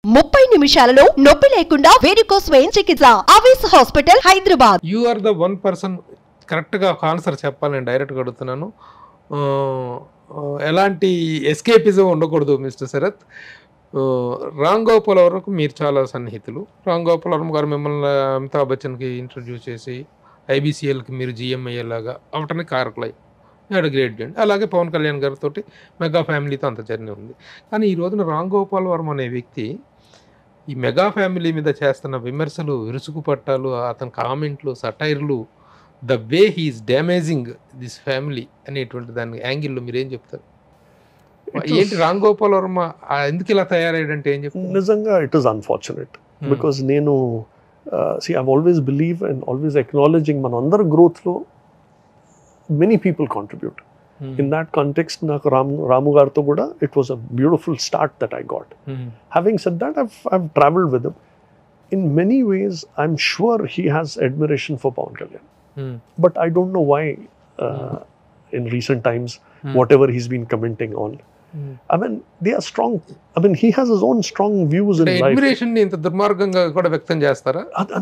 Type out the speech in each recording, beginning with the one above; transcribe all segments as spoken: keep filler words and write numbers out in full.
ముప్పై నిమిషాలలో నొప్పి లేకుండా వేడికోస్ వెయిన్ చికిత్స. Avis hospital, Hyderabad. You are the one person కరెక్ట్గా ఒక ఆన్సర్ చెప్పాలి, నేను డైరెక్ట్గా అడుగుతున్నాను. ఎలాంటి ఎస్కేపిజం ఉండకూడదు మిస్టర్ శరత్. రామ్ గోపాల్ వరకు మీరు చాలా సన్నిహితులు. రామ్ గోపాల్ వర్మ గారు మిమ్మల్ని అమితాబ్ బచ్చన్కి ఇంట్రడ్యూస్ చేసి ఐబీసీఎల్కి మీరు జిఎంఐఏ లాగా అవటానికి కారకులై హ్యాడ్ గ్రేట్ జర్నీ. అలాగే పవన్ కళ్యాణ్ గారితో మెగా ఫ్యామిలీతో అంత జర్నీ ఉంది. కానీ ఈ రోజున రామ్ గోపాల్ వర్మ అనే వ్యక్తి ఈ మెగా ఫ్యామిలీ మీద చేస్తున్న విమర్శలు, విరుసుకు పట్టాలు, అతని కామెంట్లు, సటైర్లు, the way he's damaging this family అనేటువంటి దాని యాంగిల్లో మీరేం చెప్తారు? ఏంటి రామ్ గోపాల్ వర్మ ఎందుకు ఇలా తయారయ్యాడంటే ఏం చెప్తారు? నిజంగా ఇట్ ఈస్ అన్ఫార్చునేట్ బికాస్ నేను see I always believe and always acknowledging మన అందరి గ్రోత్లో many people contribute. In that context నాకు రామ్ రాము గారితో కూడా it was a beautiful start that I got. Having said that I've I've travelled with him. In many ways, I'm sure he has admiration for Pawan Kalyan. Mm. But I don't know why uh, mm. in recent times, mm. whatever he's been commenting on. Mm. I mean, they are strong. I mean, he has his own strong views in life. Admiration ni inta durmarganga kuda vyaktam chestara?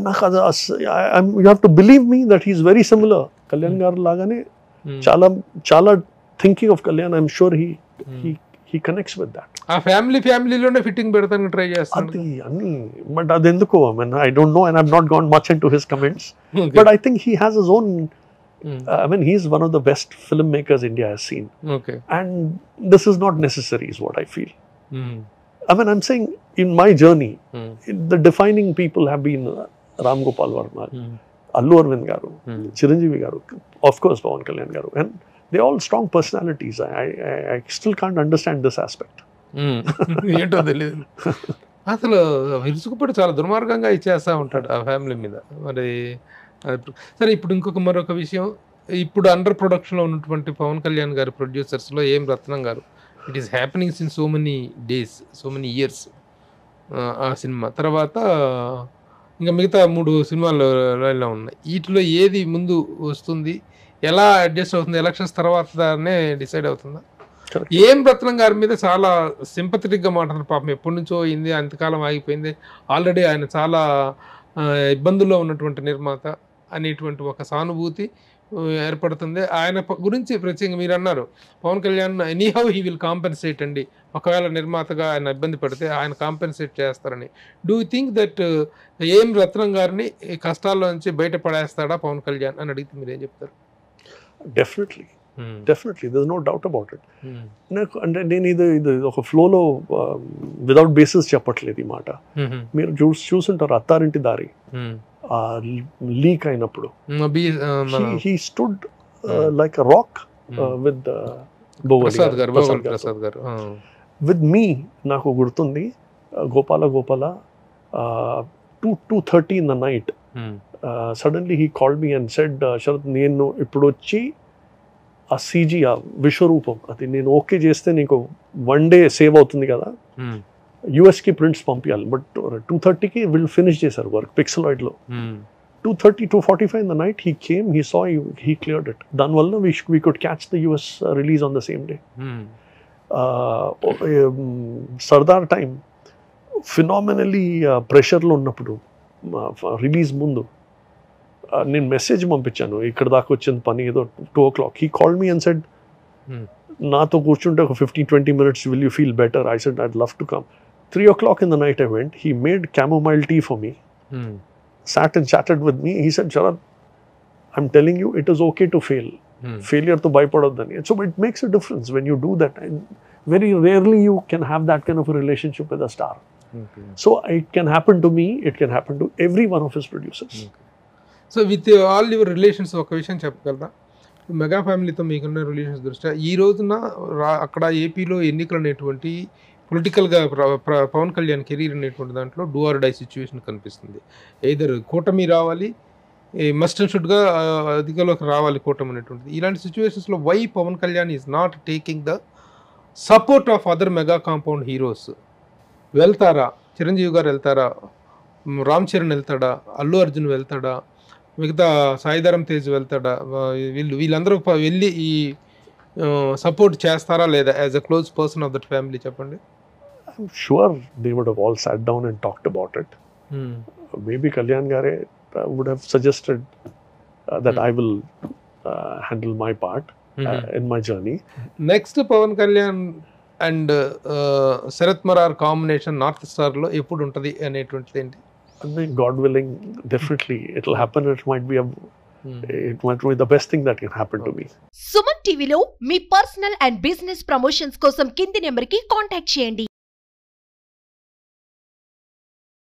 You have to believe me that he's very similar. Kalyan garu lagane chala chala thinking of Kalyan. I'm sure he mm. he he connects with that. ఆ family ఫ్యామిలీలోనే fitting పెడతాను try చేస్తాను అది అన్ని. But అది ఎందుకో I mean I don't know and I have not gone much into his comments. But I think he has his own I mean he is one of the best film makers India has seen. Okay. And this is not necessary is what I feel. I mean I am saying in my journey the defining people have been Ram Gopal Varma, Allu Aravind garu, Chiranjeevi garu, of course Pawan Kalyan garu, and they all strong personalities. I I still can't understand this aspect. ఏంటో తెలియదు అసలు. విరుసుకుపడి చాలా దుర్మార్గంగా ఇచ్చేస్తూ ఉంటాడు ఆ family మీద. మరి సరే, ఇప్పుడు ఇంకొక మరొక విషయం, ఇప్పుడు అండర్ ప్రొడక్షన్లో ఉన్నటువంటి పవన్ కళ్యాణ్ గారి ప్రొడ్యూసర్స్లో A M Ratnam garu, it is happening in so many days, so many years ఆ సినిమా తర్వాత ఇంకా మిగతా మూడు సినిమాలు లైన్లో ఉన్నాయి. వీటిలో ఏది ముందు వస్తుంది, ఎలా అడ్జస్ట్ అవుతుంది, ఎలక్షన్స్ తర్వాతనే డిసైడ్ అవుతుందా? ఏం రత్నం గారి మీద చాలా సింపథెటిక్గా మాట్లాడుతున్నారు. పాపం ఎప్పటి నుంచో అయింది, అంతకాలం ఆగిపోయింది, ఆల్రెడీ ఆయన చాలా ఇబ్బందుల్లో ఉన్నటువంటి నిర్మాత అనేటువంటి ఒక సానుభూతి ఏర్పడుతుంది. ఆయన గురించి ప్రత్యేకంగా మీరు అన్నారు, Pawan Kalyan anyhow he will compensate అండి, ఒకవేళ నిర్మాతగా ఆయన ఇబ్బంది పడితే ఆయన కాంపెన్సేట్ చేస్తారని. డూ యూ థింక్ దట్ ఏం రత్నం గారిని కష్టాల్లో నుంచి బయటపడేస్తాడా పవన్ కళ్యాణ్ అని అడిగితే మీరు ఏం చెప్తారు? Definitely definitely there is no doubt about it. నాకు అంటే నేను ఇది ఇది ఒక ఫ్లోలో వితౌట్ బేసిస్ చెప్పట్లేదు ఈ మాట. మీరు చూ చూసుంటారు అత్తారింటి దారి లీక్ అయినప్పుడు he stood like a rock with with me. నాకు గుర్తుంది Gopala Gopala two two thirty in the night suddenly he called me and said, Sharath నేను ఇప్పుడు వచ్చి ఆ సీజీ ఆ విశ్వరూపం అది నేను ఓకే చేస్తే నీకు వన్ డే సేవ్ అవుతుంది కదా, యూఎస్కి ప్రింట్స్ పంపించాలి, బట్ టూ థర్టీకి వీళ్ళు ఫినిష్ చేశారు వర్క్ పిక్సెలాయిడ్లో. Two thirty two forty five in the night he came, he saw, he cleared it. దానివల్ల we we could catch the US release on the same day. Sardar time phenomenally ప్రెషర్లో ఉన్నప్పుడు release ముందు నేను message పంపించాను, ఇక్కడ దాకా వచ్చింది పని ఏదో two o'clock. He called me and said, నాతో కూర్చుంటే ఒక fifteen twenty minutes, will you feel better? I said I'd love to come. Three o'clock in the night I went. He made chamomile tea for me, hmm. sat and chatted with me. He said, Sharad, I'm telling you, it is okay to fail. Hmm. Failure to bypass. So it makes a difference when you do that. And very rarely you can have that kind of a relationship with a star. Okay. So it can happen to me, it can happen to every one of his producers. Okay. So with all your relations ఒక విషయం చెప్పగలరా? Mega ఫ్యామిలీతో మీకున్న relations దృష్ట్యా ఈ రోజున అక్కడ ఏపీలో ఎన్నికలు అనేటువంటి పొలిటికల్గా పవన్ కళ్యాణ్ కెరీర్ అనేటువంటి దాంట్లో డూ ఆర్ డై సిచ్యువేషన్ కనిపిస్తుంది. ఎయిదర్ కూటమి రావాలి, మస్ట్ అండ్ షుడ్గా అధికారంలోకి రావాలి కూటమి అనేటువంటిది. ఇలాంటి సిచ్యువేషన్స్లో why Pawan Kalyan is not taking the support of other mega compound heroes? వెళ్తారా? చిరంజీవి గారు వెళ్తారా? రామ్ చరణ్ వెళ్తాడా? అల్లు అర్జున్ వెళ్తాడా? మిగతా సాయిధరం తేజ్ వెళ్తాడా? వీళ్ళు వీళ్ళందరూ వెళ్ళి ఈ సపోర్ట్ చేస్తారా లేదా as a close person of that family? చెప్పండి. I'm sure they would have all sat down and talked about it. Maybe Kalyan Gare uh, would have suggested uh, that Hmm. I will uh, handle my part uh, in my journey. Next Pawan Kalyan and Sharath Marar combination North Star లో ఎప్పుడు ఉంటది అనేటువంటిది ఏంటి? I mean, God willing, definitely it'll happen. It might be a, it might be the best thing that can happen to me. Suman టీవీలో మీ personal and business promotions కోసం కింది number కి కాంటాక్ట్ చేయండి.